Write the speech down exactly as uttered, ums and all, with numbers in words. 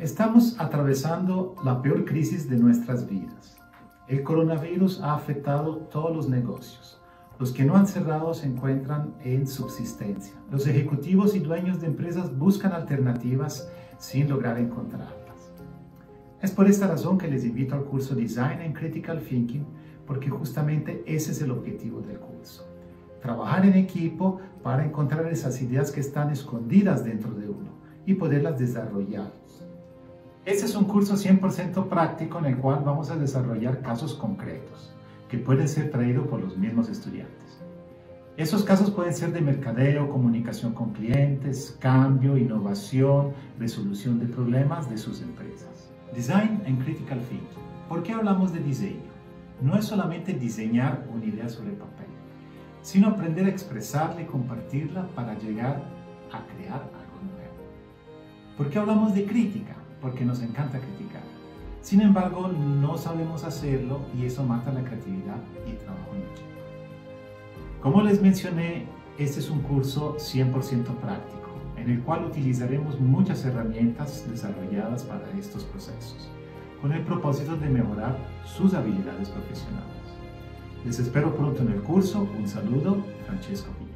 Estamos atravesando la peor crisis de nuestras vidas. El coronavirus ha afectado todos los negocios. Los que no han cerrado se encuentran en subsistencia. Los ejecutivos y dueños de empresas buscan alternativas sin lograr encontrarlas. Es por esta razón que les invito al curso Design and Critical Thinking, porque justamente ese es el objetivo del curso. Trabajar en equipo para encontrar esas ideas que están escondidas dentro de uno y poderlas desarrollar. Este es un curso cien por ciento práctico en el cual vamos a desarrollar casos concretos que pueden ser traídos por los mismos estudiantes. Esos casos pueden ser de mercadeo, comunicación con clientes, cambio, innovación, resolución de problemas de sus empresas. Design and Critical Thinking. ¿Por qué hablamos de diseño? No es solamente diseñar una idea sobre papel, sino aprender a expresarla y compartirla para llegar a crear algo nuevo. ¿Por qué hablamos de crítica? Porque nos encanta criticar. Sin embargo, no sabemos hacerlo y eso mata la creatividad y el trabajo en equipo. Como les mencioné, este es un curso cien por ciento práctico, en el cual utilizaremos muchas herramientas desarrolladas para estos procesos, con el propósito de mejorar sus habilidades profesionales. Les espero pronto en el curso. Un saludo, Francesco Piña.